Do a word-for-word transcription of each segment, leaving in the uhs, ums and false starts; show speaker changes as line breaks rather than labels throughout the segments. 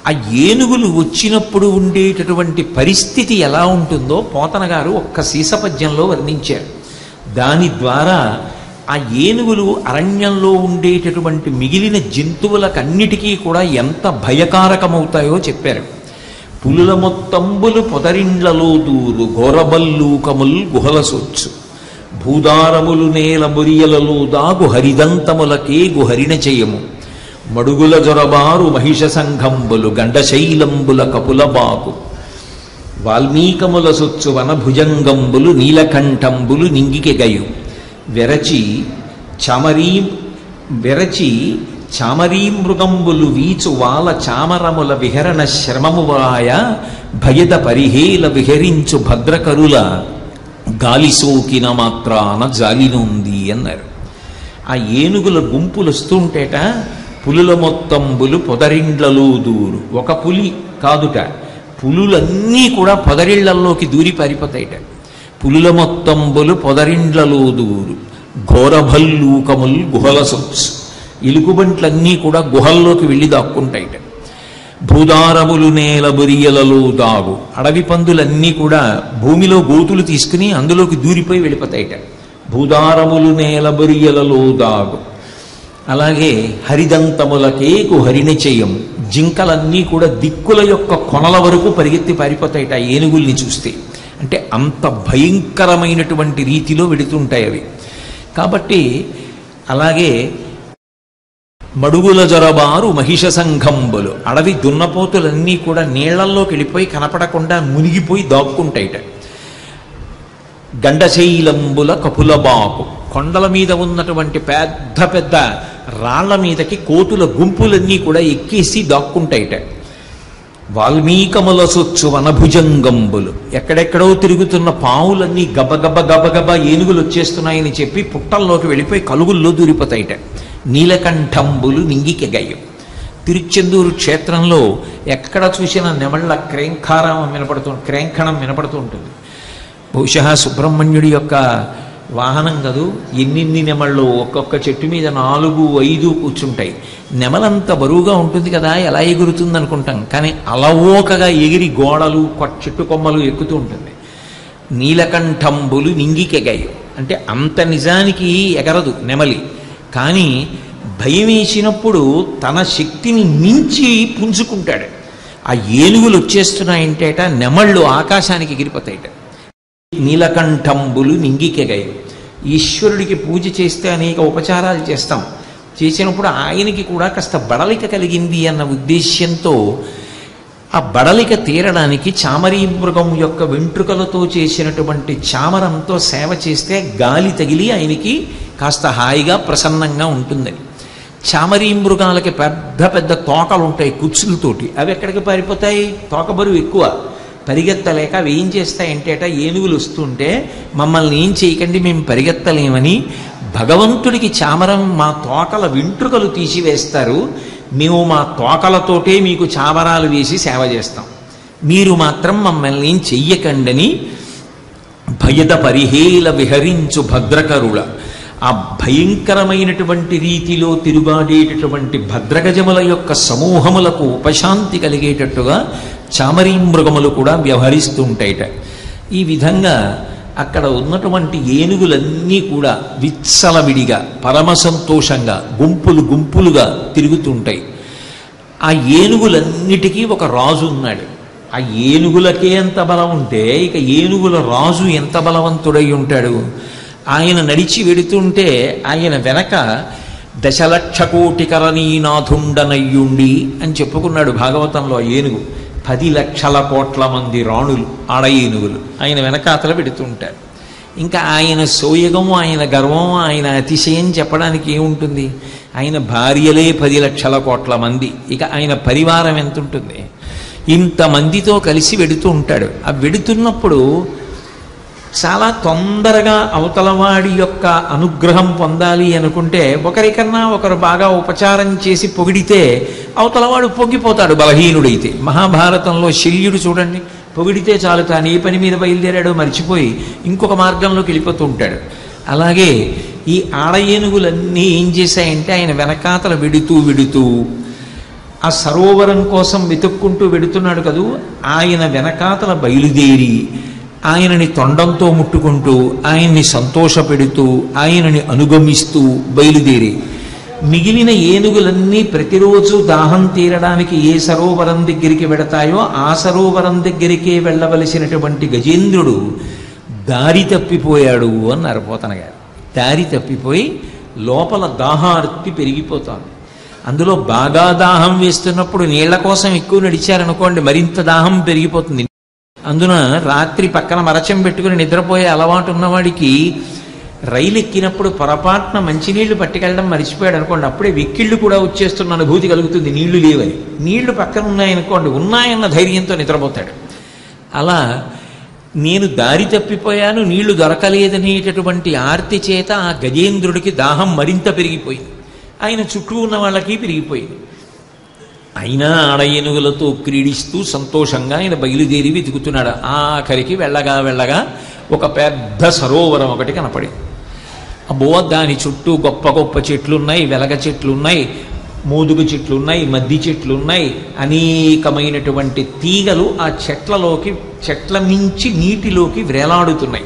ఆ ఏనుగులు వచ్చినప్పుడు ఉండేటటువంటి పరిస్థితి ఎలా ఉంటుందో పోతన గారు ఒక్క సీసపద్యంలో వర్ణించారు. దాని ద్వారా ఆ ఏనుగులు అరణ్యంలో ఉండేటటువంటి మిగిలిన జంతువులకన్నిటికీ కూడా ఎంత భయకారకమవుతాయో చెప్పారు. పులుల మొత్తంబులు పొదరిండ్లలో దూరు ఘోరబల్లూకముల్ గుహలసొచ్చు భూదారములు నేల బొరియలలో దాగు హరిదంతములకే గుహరిణ చేయము మడుగుల జొరబారు మహిష సంఘంబులు గండశైలంబుల కపులబాకు వాల్మీకముల సొచ్చు వనభుజంగంబులు నీలకంఠంబులు నింగికెగయు వెరచి చామరీ వెరచి చామరీ మృగంబులు వీచు వాల చామరముల విహరణ శ్రమమువాయ భయద పరిహేల విహరించు భద్రకరుల గాలి సోకిన మాత్రాన జాలినుంది అన్నారు. ఆ ఏనుగుల గుంపులు వస్తుంటేట పులుల మొత్తంబులు పొదరిండ్లలో దూరు. ఒక పులి కాదుట, పులులన్నీ కూడా పొదరిళ్లలోకి దూరి పారిపోతాయిట. పులుల మొత్తంబులు పొదరిండ్లలో దూరు ఘోరభల్లూకముల్ గుహలసొచ్చు. ఎలుగుబంట్లన్నీ కూడా గుహల్లోకి వెళ్ళి దాక్కుంటాయిట. భూదారములు నేల బొరియలలో దాగు. అడవి పందులన్నీ కూడా భూమిలో గోతులు తీసుకుని అందులోకి దూరిపోయి వెళ్ళిపోతాయిట. భూదారములు నేల బొరియలలో దాగు. అలాగే హరిదంతములకే గుహరిణ చేయము. జింకలన్నీ కూడా దిక్కుల యొక్క కొనల వరకు పరిగెత్తి పారిపోతాయిట ఏనుగుల్ని చూస్తే. అంటే అంత భయంకరమైనటువంటి రీతిలో వెడుతుంటాయి అవి. కాబట్టి అలాగే మడుగుల జొరబారు మహిష సంఘంబులు. అడవి దున్నపోతులన్నీ కూడా నీళ్లల్లోకి వెళ్ళిపోయి కనపడకుండా మునిగిపోయి దాక్కుంటాయిట. గండశైలంబుల కపులబాకు. కొండల మీద ఉన్నటువంటి పెద్ద పెద్ద రాళ్ల మీదకి కోతుల గుంపులన్నీ కూడా ఎక్కేసి దాక్కుంటాయిట. వాల్మీకముల సొచ్చు వనభుజంగంబులు. ఎక్కడెక్కడో తిరుగుతున్న పావులన్నీ గబగబ గబగబ ఏనుగులు వచ్చేస్తున్నాయని చెప్పి పుట్టల్లోకి వెళ్ళిపోయి కలుగుల్లో దూరిపోతాయిట. నీలకంఠంబులు నింగికెగయ్యం. తిరుచెందూరు క్షేత్రంలో ఎక్కడ చూసిన నెమళ్ళ క్రేంఖారం వినపడుతూ క్రేంఖణం వినపడుతూ ఉంటుంది. బహుశా సుబ్రహ్మణ్యుడి యొక్క వాహనం కదూ, ఎన్నిన్ని నెమళ్ళు ఒక్కొక్క చెట్టు మీద నాలుగు ఐదు కూర్చుంటాయి. నెమలంత బరువుగా ఉంటుంది కదా, ఎలా ఎగురుతుంది అనుకుంటాం. కానీ అలవోకగా ఎగిరి గోడలు చెట్టు కొమ్మలు ఎక్కుతూ ఉంటుంది. నీలకంఠంబులు నింగికెగయ్యం అంటే అంత నిజానికి ఎగరదు నెమలి. కానీ భయం వేసినప్పుడు తన శక్తిని మించి పుంజుకుంటాడు. ఆ ఏనుగులు వచ్చేస్తున్నాయంటేట నెమళ్ళు ఆకాశానికి ఎగిరిపోతాయిట. నీలకంఠంబులు నింగికెగయ్యం. ఈశ్వరుడికి పూజ చేస్తే అనేక ఉపచారాలు చేస్తాం. చేసినప్పుడు ఆయనకి కూడా కాస్త బడలిక కలిగింది అన్న ఉద్దేశ్యంతో ఆ బడలిక తీరడానికి చామరీ మృగం యొక్క వెంట్రుకలతో చేసినటువంటి చామరంతో సేవ చేస్తే గాలి తగిలి ఆయనకి కాస్త హాయిగా ప్రసన్నంగా ఉంటుందని. చామరీ మృగాలకి పెద్ద పెద్ద తోకలు ఉంటాయి కుచ్చులతోటి. అవి ఎక్కడికి పారిపోతాయి? తోక బరువు ఎక్కువ, పరిగెత్తలేక అవి ఏం చేస్తాయంటేట ఏనుగులు వస్తుంటే మమ్మల్ని ఏం చేయకండి, మేము పరిగెత్తలేమని భగవంతుడికి చామరం మా తోకల వెంట్రుకలు తీసివేస్తారు, మేము మా తోకలతోటే మీకు చామరాలు వేసి సేవ చేస్తాం, మీరు మాత్రం మమ్మల్ని ఏం చెయ్యకండని భయద పరిహేల విహరించు భద్రకరుల. ఆ భయంకరమైనటువంటి రీతిలో తిరుగాడేటటువంటి భద్రగజముల యొక్క సమూహములకు ఉపశాంతి కలిగేటట్టుగా చామరీ మృగములు కూడా వ్యవహరిస్తూ ఉంటాయిట. ఈ విధంగా అక్కడ ఉన్నటువంటి ఏనుగులన్నీ కూడా విత్సలవిడిగా పరమ సంతోషంగా గుంపులు గుంపులుగా తిరుగుతుంటాయి. ఆ ఏనుగులన్నిటికీ ఒక రాజు ఉన్నాడు. ఆ ఏనుగులకే ఎంత బలం ఉంటే ఇక ఏనుగుల రాజు ఎంత బలవంతుడై ఉంటాడు. ఆయన నడిచి వెడుతుంటే ఆయన వెనక దశలక్ష కోటి కరణీనాథుండనయ్యుండి అని చెప్పుకున్నాడు భాగవతంలో. ఏనుగు పది లక్షల కోట్ల మంది రాణులు ఆడ ఏనుగులు ఆయన వెనకాతల పెడుతుంటారు. ఇంకా ఆయన సోయగము, ఆయన గర్వం, ఆయన అతిశయం చెప్పడానికి ఏముంటుంది? ఆయన భార్యలే పది లక్షల కోట్ల మంది, ఇక ఆయన పరివారం ఎంత ఉంటుంది? ఇంతమందితో కలిసి వెడుతూ ఉంటాడు. ఆ వెడుతున్నప్పుడు చాలా తొందరగా అవతలవాడి యొక్క అనుగ్రహం పొందాలి అనుకుంటే ఒకరికన్నా ఒకరు బాగా ఉపచారం చేసి పొగిడితే అవతలవాడు పొంగిపోతాడు బలహీనుడైతే. మహాభారతంలో శల్యుడు చూడండి, పొగిడితే చాలు తాను ఏ పని మీద బయలుదేరాడో మర్చిపోయి ఇంకొక మార్గంలోకి వెళ్ళిపోతూ ఉంటాడు. అలాగే ఈ ఆడ ఏనుగులన్నీ ఏం చేశాయంటే ఆయన వెనకాతల విడుతూ విడుతూ ఆ సరోవరం కోసం వెతుక్కుంటూ వెడుతున్నాడు కదూ, ఆయన వెనకాతల బయలుదేరి ఆయనని తొండంతో ముట్టుకుంటూ ఆయన్ని సంతోషపెడుతూ ఆయనని అనుగమిస్తూ బయలుదేరి మిగిలిన ఏనుగులన్నీ ప్రతిరోజు దాహం తీరడానికి ఏ సరోవరం దగ్గరికి వెడతాయో ఆ సరోవరం దగ్గరికే వెళ్ళవలసినటువంటి గజేంద్రుడు దారి తప్పిపోయాడు అన్నారు పోతన గారు. దారి తప్పిపోయి లోపల దాహార్తి పెరిగిపోతోంది. అందులో బాగా దాహం వేస్తున్నప్పుడు నీళ్ల కోసం ఎక్కువ నడిచారనుకోండి, మరింత దాహం పెరిగిపోతుంది. అందున రాత్రి పక్కన మరచం పెట్టుకుని నిద్రపోయే అలవాటు ఉన్నవాడికి రైలు ఎక్కినప్పుడు పొరపాటున మంచినీళ్లు పట్టుకెళ్ళడం మర్చిపోయాడు అనుకోండి, అప్పుడే వెక్కిళ్ళు కూడా వచ్చేస్తున్న అనుభూతి కలుగుతుంది. నీళ్లు లేవని. నీళ్లు పక్కన ఉన్నాయనుకోండి, ఉన్నాయన్న ధైర్యంతో నిద్రపోతాడు. అలా నేను దారి తప్పిపోయాను, నీళ్లు దొరకలేదనేటటువంటి ఆర్తి చేత ఆ గజేంద్రుడికి దాహం మరింత పెరిగిపోయింది. ఆయన చుట్టూ ఉన్న వాళ్ళకి పెరిగిపోయింది. అయినా ఆడ ఏనుగులతో క్రీడిస్తూ సంతోషంగా ఆయన బయలుదేరి వెతుకుతున్నాడు. ఆఖరికి వెళ్ళగా వెళ్ళగా ఒక పెద్ద సరోవరం ఒకటి కనపడింది. అబ్బో, దాని చుట్టూ గొప్ప గొప్ప చెట్లున్నాయి, వెలగ చెట్లున్నాయి, మోదుగు చెట్లున్నాయి, మద్ది చెట్లున్నాయి, అనేకమైనటువంటి తీగలు ఆ చెట్లలోకి చెట్ల మించి నీటిలోకి వేలాడుతున్నాయి.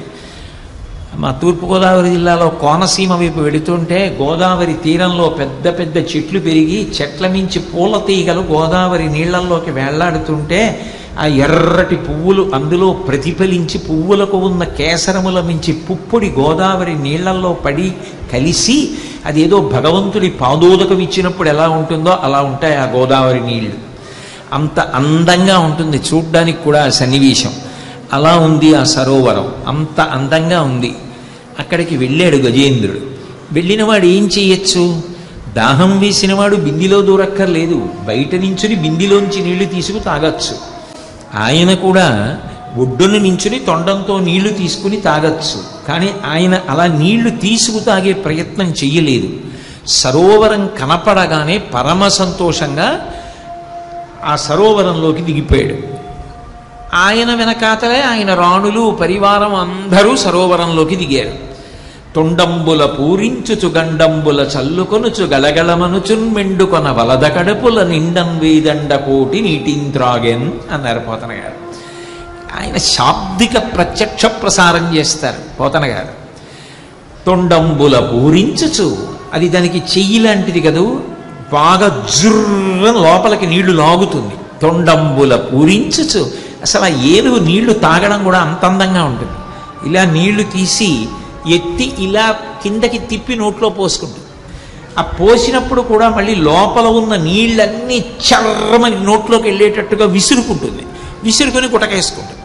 మా తూర్పుగోదావరి జిల్లాలో కోనసీమ వైపు వెడుతుంటే గోదావరి తీరంలో పెద్ద పెద్ద చెట్లు పెరిగి చెట్ల మించి పూల తీగలు గోదావరి నీళ్లల్లోకి వేళ్లాడుతుంటే ఆ ఎర్రటి పువ్వులు అందులో ప్రతిఫలించి పువ్వులకు ఉన్న కేసరముల మించి పుప్పొడి గోదావరి నీళ్లల్లో పడి కలిసి అదేదో భగవంతుడి పాదోదకం ఇచ్చినప్పుడు ఎలా ఉంటుందో అలా ఉంటాయి ఆ గోదావరి నీళ్లు. అంత అందంగా ఉంటుంది చూడ్డానికి కూడా ఆ సన్నివేశం. అలా ఉంది ఆ సరోవరం, అంత అందంగా ఉంది. అక్కడికి వెళ్ళాడు గజేంద్రుడు. వెళ్ళినవాడు ఏం చెయ్యొచ్చు? దాహం వేసినవాడు బిందిలో దూరక్కర్లేదు, బయట నించుని బిందిలోంచి నీళ్లు తీసుకు తాగొచ్చు. ఆయన కూడా ఒడ్డును నించుని తొండంతో నీళ్లు తీసుకుని తాగొచ్చు. కానీ ఆయన అలా నీళ్లు తీసుకు తాగే ప్రయత్నం చెయ్యలేదు. సరోవరం కనపడగానే పరమ సంతోషంగా ఆ సరోవరంలోకి దిగిపోయాడు. ఆయన వెనకాతలే ఆయన రాణులు పరివారం అందరూ సరోవరంలోకి దిగారు. తొండంబుల పూరించుచు గండంబుల చల్లుకొనుచు గలగలమనుచున్ మెండుకొన వలద కడుపుల నిండం వేదండ కోటి నీటింత్రాగెన్ అన్నారు పోతన గారు. ఆయన శాబ్దిక ప్రత్యక్ష ప్రసారం చేస్తారు పోతన గారు. తొండంబుల పూరించుచు, అది దానికి చెయ్యి లాంటిది కదూ, బాగా జుర్రని లోపలికి నీళ్లు లాగుతుంది. తొండంబుల పూరించుచు, అసలు ఆ ఏనుగు నీళ్లు తాగడం కూడా అంత అందంగా ఉంటుంది. ఇలా నీళ్లు తీసి ఎత్తి ఇలా కిందకి తిప్పి నోట్లో పోసుకుంటుంది. ఆ పోసినప్పుడు కూడా మళ్ళీ లోపల ఉన్న నీళ్ళన్నీ చర్రమని నోట్లోకి వెళ్ళేటట్టుగా విసురుకుంటుంది. విసురుకొని గుటకేసుకుంటుంది.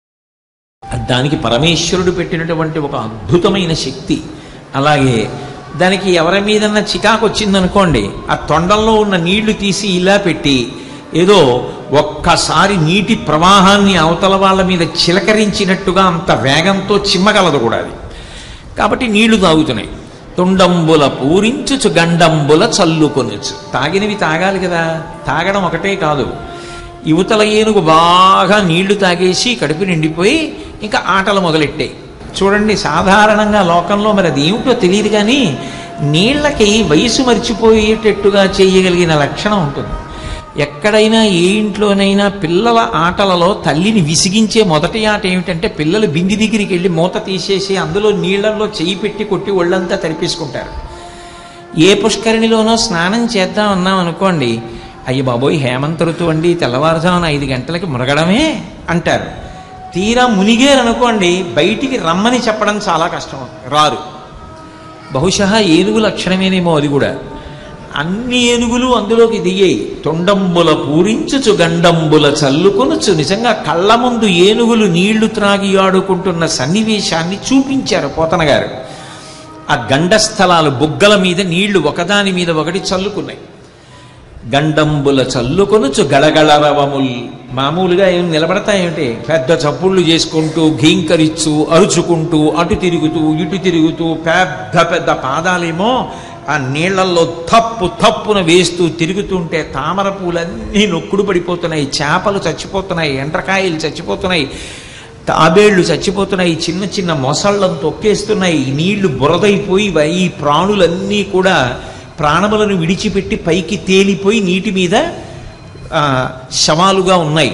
దానికి పరమేశ్వరుడు పెట్టినటువంటి ఒక అద్భుతమైన శక్తి. అలాగే దానికి ఎవరి మీదన్నా చికాకు వచ్చిందనుకోండి, ఆ తొండంలో ఉన్న నీళ్లు తీసి ఇలా పెట్టి ఏదో ఒక్కసారి నీటి ప్రవాహాన్ని అవతల వాళ్ళ మీద చిలకరించినట్టుగా అంత వేగంతో చిమ్మగలదు కూడా అది. కాబట్టి నీళ్లు తాగుతున్నాయి. తొండంబుల పూరించుచు గండంబుల చల్లుకొనుచు, తాగినవి తాగాలి కదా. తాగడం ఒకటే కాదు, యువతల ఏనుగు బాగా నీళ్లు తాగేసి కడుపు నిండిపోయి ఇంకా ఆటలు మొదలెట్టాయి. చూడండి, సాధారణంగా లోకంలో మరి అది ఏమిటో తెలియదు కానీ నీళ్లకి వయసు మర్చిపోయేటట్టుగా చేయగలిగిన లక్షణం ఉంటుంది. ఎక్కడైనా ఏ ఇంట్లోనైనా పిల్లల ఆటలలో తల్లిని విసిగించే మొదటి ఆట ఏమిటంటే పిల్లలు బింది దగ్గరికి వెళ్ళి మూత తీసేసి అందులో నీళ్లలో చెయ్యి పెట్టి కొట్టి ఒళ్ళంతా తడిపేసుకుంటారు. ఏ పుష్కరిణిలోనో స్నానం చేద్దాం అన్నాం అనుకోండి, అయ్య బాబోయ్ హేమంత ఋతువు అండి, తెల్లవారుజామున ఐదు గంటలకి మునగడమే అంటారు. తీరా మునిగేరనుకోండి, బయటికి రమ్మని చెప్పడం చాలా కష్టం, రారు. బహుశా ఏనుగు లక్షణమేనేమో అది కూడా. అన్ని ఏనుగులు అందులోకి దిగాయి. తొండంబుల పూరించుచు గండంబుల చల్లుకొనుచు, నిజంగా కళ్ళ ముందు ఏనుగులు నీళ్లు త్రాగి ఆడుకుంటున్న సన్నివేశాన్ని చూపించారు పోతన గారు. ఆ గండస్థలాలు బుగ్గల మీద నీళ్లు ఒకదాని మీద ఒకటి చల్లుకున్నాయి. గండంబుల చల్లుకొనుచు గళగళరవముల్, మామూలుగా ఏం నిలబడతాయేమిటి, పెద్ద చప్పుళ్ళు చేసుకుంటూ ఘీంకరిస్తూ అరుచుకుంటూ అటు తిరుగుతూ ఇటు తిరుగుతూ పెద్ద పెద్ద పాదాలేమో ఆ నీళ్లల్లో తప్పు తప్పున వేస్తూ తిరుగుతుంటే తామర పూలన్నీ నొక్కుడు పడిపోతున్నాయి, చేపలు చచ్చిపోతున్నాయి, ఎండ్రకాయలు చచ్చిపోతున్నాయి, తాబేళ్లు చచ్చిపోతున్నాయి, చిన్న చిన్న మొసళ్ళను తొక్కేస్తున్నాయి. నీళ్లు బురదైపోయి ఈ ప్రాణులన్నీ కూడా ప్రాణములను విడిచిపెట్టి పైకి తేలిపోయి నీటి మీద శవాలుగా ఉన్నాయి.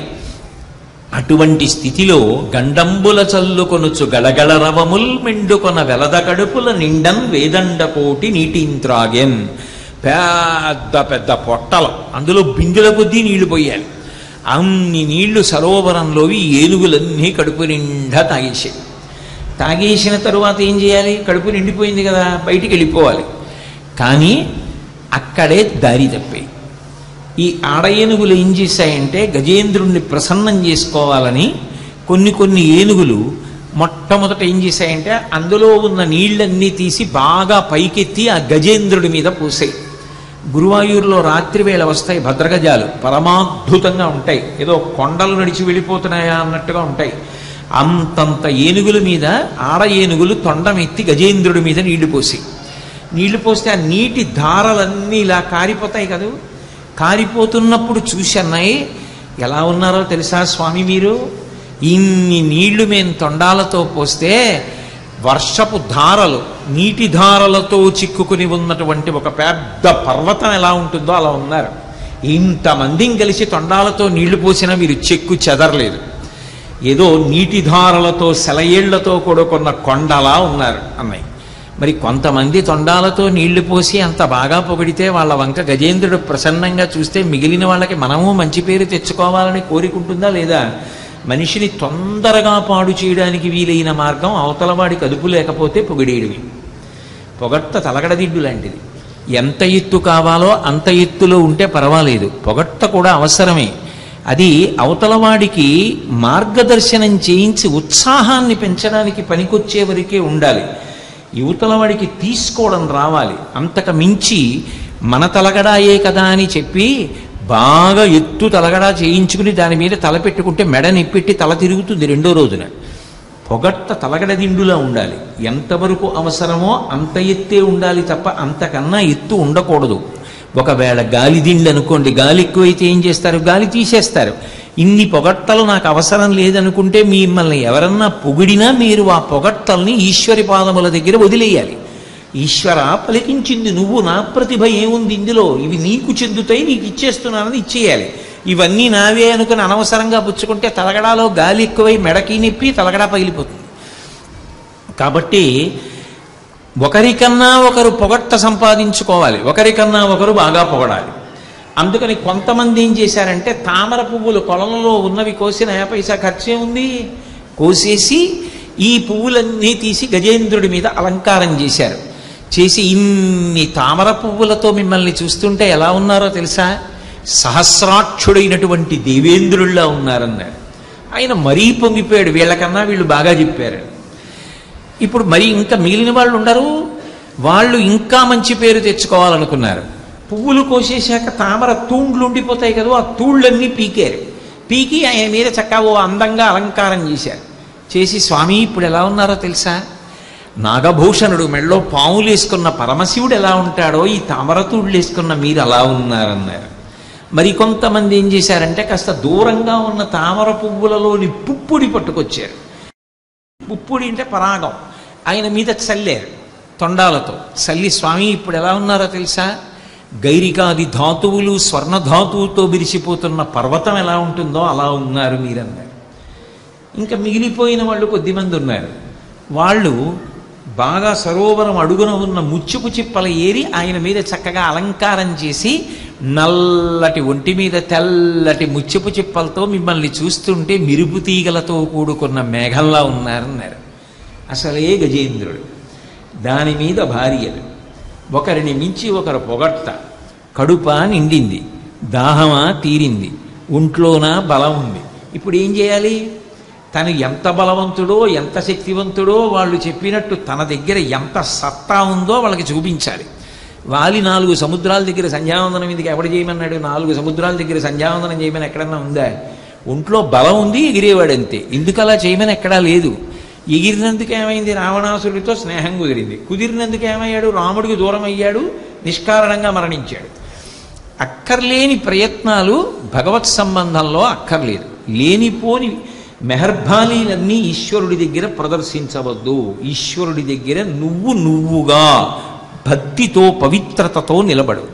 అటువంటి స్థితిలో గండంబుల చల్లుకొనుచు గడగడ రవముల్ మెండుకొన వెలద కడుపుల నిండన్ వేదండ కోటి నీటింత్రాగెన్. పెద్ద పెద్ద పొట్టలు, అందులో బిందుల కొద్దీ నీళ్లు పోయాలి. అన్ని నీళ్లు సరోవరంలోవి ఏనుగులన్నీ కడుపు నిండా తాగేసాయి. తాగేసిన తరువాత ఏం చేయాలి? కడుపు నిండిపోయింది కదా, బయటికి వెళ్ళిపోవాలి. కానీ అక్కడే దారి తప్పాయి. ఈ ఆడ ఏనుగులు ఏం చేశాయంటే గజేంద్రుణ్ణి ప్రసన్నం చేసుకోవాలని కొన్ని కొన్ని ఏనుగులు మొట్టమొదట ఏం చేశాయంటే అందులో ఉన్న నీళ్ళన్నీ తీసి బాగా పైకెత్తి ఆ గజేంద్రుడి మీద పూసాయి. గురువాయూరులో రాత్రి వేళ వస్తాయి భద్రగజాలు, పరమాద్భుతంగా ఉంటాయి. ఏదో కొండలు నడిచి వెళ్ళిపోతున్నాయా అన్నట్టుగా ఉంటాయి. అంతంత ఏనుగుల మీద ఆడ ఏనుగులు తొండమెత్తి గజేంద్రుడి మీద నీళ్లు పోసి నీళ్లు పోస్తే ఆ నీటి ధారలన్నీ ఇలా కారిపోతాయి కదా. కారిపోతున్నప్పుడు చూసన్నాయి, ఎలా ఉన్నారో తెలుసా స్వామి మీరు, ఇన్ని నీళ్లు మేము తొండాలతో పోస్తే వర్షపు ధారలు నీటి ధారలతో చిక్కుకుని ఉన్నటువంటి ఒక పెద్ద పర్వతం ఎలా ఉంటుందో అలా ఉన్నారు. ఇంతమందిని కలిసి తొండాలతో నీళ్లు పోసినా మీరు చెక్కు చెదరలేదు. ఏదో నీటి ధారలతో సెలయేళ్లతో కూడుకున్న కొండలా ఉన్నారు అన్నాయి. మరి కొంతమంది తొండాలతో నీళ్లు పోసి అంత బాగా పొగిడితే వాళ్ళ వంక గజేంద్రుడు ప్రసన్నంగా చూస్తే మిగిలిన వాళ్ళకి మనము మంచి పేరు తెచ్చుకోవాలని కోరికుంటుందా లేదా? మనిషిని తొందరగా పాడు చేయడానికి వీలైన మార్గం అవతలవాడికి అదుపు లేకపోతే పొగిడేయడమే. పొగట్ట తలగడదిడ్డు లాంటిది. ఎంత ఎత్తు కావాలో అంత ఎత్తులో ఉంటే పర్వాలేదు, పొగట్ట కూడా అవసరమే. అది అవతలవాడికి మార్గదర్శనం చేయించి ఉత్సాహాన్ని పెంచడానికి పనికొచ్చే వరకే ఉండాలి. యువతలవాడికి తీసుకోవడం రావాలి. అంతకు మించి మన తలగడాయే కదా అని చెప్పి బాగా ఎత్తు తలగడా చేయించుకుని దాని మీద తల పెట్టుకుంటే మెడ నిప్పెట్టి తల తిరుగుతుంది రెండో రోజున. పొగట్ట తలగడ దిండులా ఉండాలి. ఎంతవరకు అవసరమో అంత ఎత్తే ఉండాలి తప్ప అంతకన్నా ఎత్తు ఉండకూడదు. ఒకవేళ గాలి దిండు అనుకోండి, గాలి ఎక్కువైతే ఏం చేస్తారు? గాలి తీసేస్తారు. ఇన్ని పొగట్టలు నాకు అవసరం లేదనుకుంటే మిమ్మల్ని ఎవరన్నా పొగిడినా మీరు ఆ పొగట్టల్ని ఈశ్వరి పాదముల దగ్గర వదిలేయాలి. ఈశ్వర పలికించింది నువ్వు, నా ప్రతిభ ఏముంది ఇందులో, ఇవి నీకు చెందుతాయి, నీకు ఇచ్చేస్తున్నానని ఇచ్చేయాలి. ఇవన్నీ నావే అనుకుని అనవసరంగా పుచ్చుకుంటే తలగడాలో గాలి ఎక్కువై మెడకి నొప్పి తలగడా పగిలిపోతుంది. కాబట్టి ఒకరికన్నా ఒకరు పొగట్ట సంపాదించుకోవాలి, ఒకరికన్నా ఒకరు బాగా పొగడాలి. అందుకని కొంతమంది ఏం చేశారంటే తామర పువ్వులు కొలంలో ఉన్నవి కోసిన పైసా ఖర్చే ఉంది కోసేసి ఈ పువ్వులన్నీ తీసి గజేంద్రుడి మీద అలంకారం చేశారు. చేసి ఇన్ని తామర పువ్వులతో మిమ్మల్ని చూస్తుంటే ఎలా ఉన్నారో తెలుసా? సహస్రాక్షుడైనటువంటి దేవేంద్రుల్లా ఉన్నారన్నారు. ఆయన మరీ పొంగిపోయాడు, వీళ్ళకన్నా వీళ్ళు బాగా చెప్పారు. ఇప్పుడు మరి ఇంకా మిగిలిన వాళ్ళు ఉండరు, వాళ్ళు ఇంకా మంచి పేరు తెచ్చుకోవాలనుకున్నారు. పువ్వులు కోసేశాక తామర తూండ్లు ఉండిపోతాయి కదా, ఆ తూళ్ళన్నీ పీకారు. పీకి ఆయన మీద చక్కగా ఓ అందంగా అలంకారం చేశారు. చేసి స్వామి ఇప్పుడు ఎలా ఉన్నారో తెలుసా? నాగభూషణుడు మెళ్ళో పాములు వేసుకున్న పరమశివుడు ఎలా ఉంటాడో ఈ తామర తూళ్ళు వేసుకున్న మీరు అలా ఉన్నారన్నారు. మరి కొంతమంది ఏం చేశారంటే కాస్త దూరంగా ఉన్న తామర పువ్వులలోని పుప్పుడి పట్టుకొచ్చారు. పుప్పుడి అంటే పరాగం, ఆయన మీద చల్లారు తొండాలతో. చల్లి స్వామి ఇప్పుడు ఎలా ఉన్నారో తెలుసా? గైరికాది ధాతువులు స్వర్ణధాతువుతో విరిసిపోతున్న పర్వతం ఎలా ఉంటుందో అలా ఉన్నారు మీరన్నారు. ఇంకా మిగిలిపోయిన వాళ్ళు కొద్దిమంది ఉన్నారు. వాళ్ళు బాగా సరోవరం అడుగున ఉన్న ముచ్చుపు చిప్పల ఏరి ఆయన మీద చక్కగా అలంకారం చేసి నల్లటి ఒంటి మీద తెల్లటి ముచ్చుపు చిప్పలతో మిమ్మల్ని చూస్తుంటే మిరుపు తీగలతో కూడుకున్న మేఘంలా ఉన్నారన్నారు. అసలే గజేంద్రుడు, దాని మీద భార్యలు, ఒకరిని మించి ఒకరు పొగట్ట. కడుప నిండింది, దాహమా తీరింది, ఒంట్లోనా బలం ఉంది. ఇప్పుడు ఏం చేయాలి? తను ఎంత బలవంతుడో ఎంత శక్తివంతుడో వాళ్ళు చెప్పినట్టు తన దగ్గర ఎంత సత్తా ఉందో వాళ్ళకి చూపించాలి. వాలి నాలుగు సముద్రాల దగ్గర సంధ్యావందనం ఎందుకు ఎవడు చేయమన్నాడు? నాలుగు సముద్రాల దగ్గర సంధ్యావందనం చేయమని ఎక్కడన్నా ఉందా? ఒంట్లో బలం ఉంది, ఎగిరేవాడంతే. ఎందుకు అలా చేయమని ఎక్కడా లేదు. ఎగిరినందుకు ఏమైంది? రావణాసురుడితో స్నేహం కుదిరింది. కుదిరినందుకు ఏమయ్యాడు? రాముడికి దూరం అయ్యాడు, నిష్కారణంగా మరణించాడు. అక్కర్లేని ప్రయత్నాలు భగవత్ సంబంధంలో అక్కర్లేదు. లేనిపోని మెహర్బాలీలన్నీ ఈశ్వరుడి దగ్గర ప్రదర్శించవద్దు. ఈశ్వరుడి దగ్గర నువ్వు నువ్వుగా భక్తితో పవిత్రతతో నిలబడు.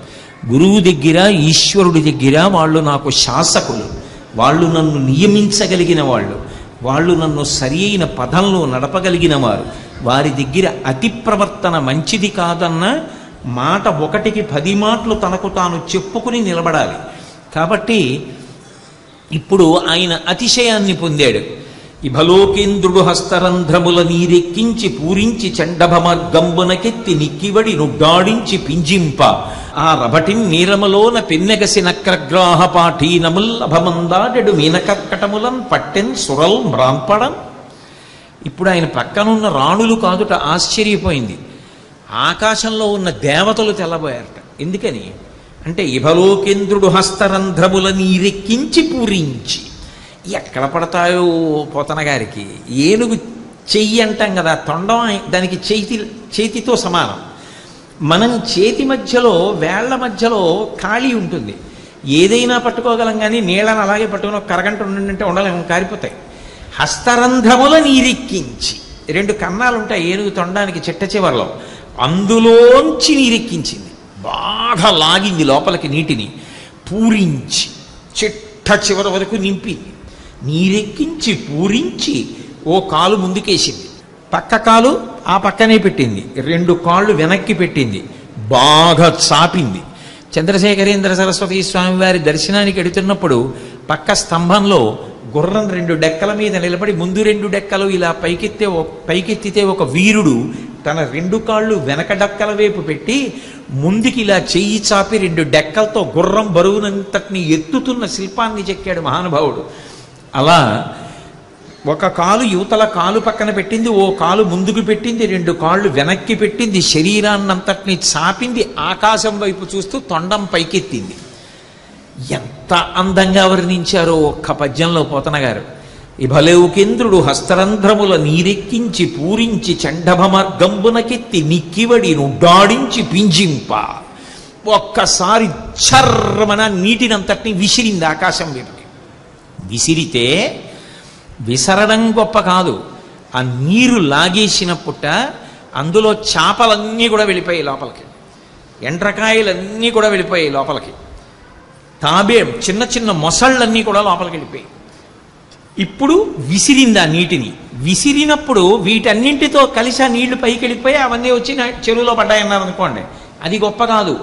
గురువు దగ్గర ఈశ్వరుడి దగ్గర వాళ్ళు నాకు శాసకులు, వాళ్ళు నన్ను నియమించగలిగిన వాళ్ళు, వాళ్ళు నన్ను సరి అయిన పదంలో నడపగలిగిన వారు. వారి దగ్గర అతి ప్రవర్తన మంచిది కాదన్న మాట ఒకటికి పది మాటలు తనకు తాను చెప్పుకుని నిలబడాలి. కాబట్టి ఇప్పుడు ఆయన అతిశయాన్ని పొందాడు. ఇభలోకేంద్రుడు హస్తరంధ్రముల నీరెక్కించి పూరించి చండభమర్గంబునకెత్తి నిక్కివడి నుడ్డాడించి పింజింప ఆ రభటిన్ నీరములోన పెన్నెగసి నక్రగ్రాహ పాఠీనముల్ అభమందాడెడు మీనకర్కటములన్ పట్టెన్ సురల్ మ్రాంపడం. ఇప్పుడు ఆయన పక్కనున్న రాణులు కాదుట ఆశ్చర్యపోయింది. ఆకాశంలో ఉన్న దేవతలు తెల్లబోయారట. ఎందుకని అంటే ఇభలోకేంద్రుడు హస్తరంధ్రముల నీరెక్కించి పూరించి. ఎక్కడ పడతాయో పోతన గారికి. ఏనుగు చెయ్యి అంటాం కదా, తొండం దానికి చేతి చేతితో సమానం. మనం చేతి మధ్యలో వేళ్ల మధ్యలో ఖాళీ ఉంటుంది. ఏదైనా పట్టుకోగలం కానీ నీళ్ళని అలాగే పట్టుకుని ఒక కరగంట ఉండంటే ఉండలేము, కారిపోతాయి. హస్తరంధ్రముల నీరెక్కించి, రెండు కన్నాలు ఉంటాయి ఏనుగు తొండానికి చిట్ట చివర్లో, అందులోంచి నీరెక్కించింది. బాగా లాగింది లోపలికి నీటిని, పూరించి చిట్ట చివరి వరకు నింపింది. నీరెక్కించి పూరించి ఓ కాలు ముందుకేసింది, పక్క కాలు ఆ పక్కనే పెట్టింది, రెండు కాళ్ళు వెనక్కి పెట్టింది, బాగా చాపింది. చంద్రశేఖరేంద్ర సరస్వతి స్వామి వారి దర్శనానికి ఎడుతున్నప్పుడు పక్క స్తంభంలో గుర్రం రెండు డెక్కల మీద నిలబడి ముందు రెండు డెక్కలు ఇలా పైకెత్తే పైకెత్తితే ఒక వీరుడు తన రెండు కాళ్ళు వెనక డెక్కల వైపు పెట్టి ముందుకి ఇలా చెయ్యి చాపి రెండు డెక్కలతో గుర్రం బరువునంతటిని ఎత్తుతున్న శిల్పాన్ని చెక్కాడు మహానుభావుడు. అలా ఒక కాలు యువతల కాలు పక్కన పెట్టింది, ఓ కాలు ముందుకు పెట్టింది, రెండు కాళ్ళు వెనక్కి పెట్టింది, శరీరాన్నంతటిని చాపింది, ఆకాశం వైపు చూస్తూ తొండం పైకెత్తింది. ఎంత అందంగా వర్ణించారో ఒక్క పద్యంలో పోతన గారు. ఇభలేవుకేంద్రుడు హస్తరంధ్రముల నీరెక్కించి పూరించి చండభమర్గంబునకెత్తి నిక్కివడి నుడ్డాడించి పింజింప. ఒక్కసారి చర్రమన నీటినంతటిని విసిరింది ఆకాశం వైపుకి. విసిరితే విసరడం గొప్ప కాదు, ఆ నీరు లాగేసినప్పుట అందులో చేపలన్నీ కూడా వెళ్ళిపోయాయి లోపలికి, ఎండ్రకాయలన్నీ కూడా వెళ్ళిపోయాయి లోపలికి, తాబే చిన్న చిన్న మొసళ్ళన్నీ కూడా లోపలికి వెళ్ళిపోయాయి. ఇప్పుడు విసిరింది ఆ నీటిని. విసిరినప్పుడు వీటన్నింటితో కలిసి ఆ నీళ్లు పైకి వెళ్ళిపోయి అవన్నీ వచ్చి చెరువులో పడ్డాయన్నారు అనుకోండి, అది గొప్ప కాదు.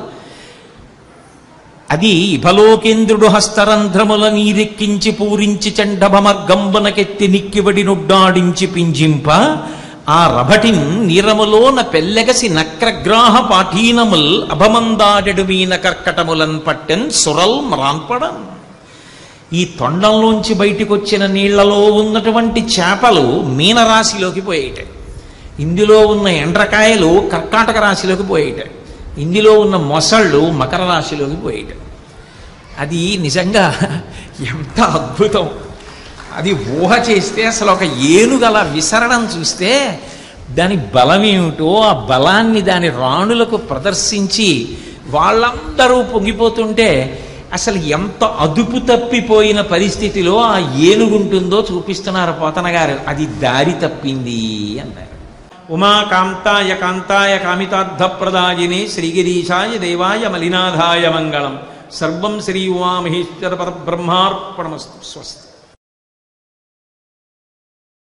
అది ఇభలోకేంద్రుడు హస్తరంధ్రముల నీరెక్కించి పూరించి చండభమర్గంబునకెత్తి నిక్కివడి నుడ్డాడించి పింజింప ఆ రభటిన్ నీరములోన పెల్లెగసి నక్రగ్రాహ పాఠీనముల్ అభమందాడెడు మీన కర్కటములన్ పట్టెన్ సురల్ మ్రాంపడం. ఈ తొండంలోంచి బయటికి వచ్చిన నీళ్లలో ఉన్నటువంటి చేపలు మీనరాశిలోకి పోయేట, ఇందులో ఉన్న ఎండ్రకాయలు కర్కాటక రాశిలోకి పోయేట, ఇందులో ఉన్న మొసళ్ళు మకర రాశిలోకి పోయేట. అది నిజంగా ఎంత అద్భుతం! అది ఊహ చేస్తే అసలు ఒక ఏనుగల విసరడం చూస్తే దాని బలం ఏమిటో, ఆ బలాన్ని దాని రాణులకు ప్రదర్శించి వాళ్ళందరూ పొంగిపోతుంటే అసలు ఎంత అదుపు తప్పిపోయిన పరిస్థితిలో ఆ ఏనుగుంటుందో చూపిస్తున్నారు పోతన గారు. అది దారి తప్పింది అన్నారు. ఉమాకాంతాయ కాంతాయ కామితార్థప్రదాయినే శ్రీగిరీశాయ దేవాయ మలినాథాయ మంగళం. సర్వం శ్రీ ఉమామహేశ్వర పరబ్రహ్మార్పణమస్తు. స్వస్తి.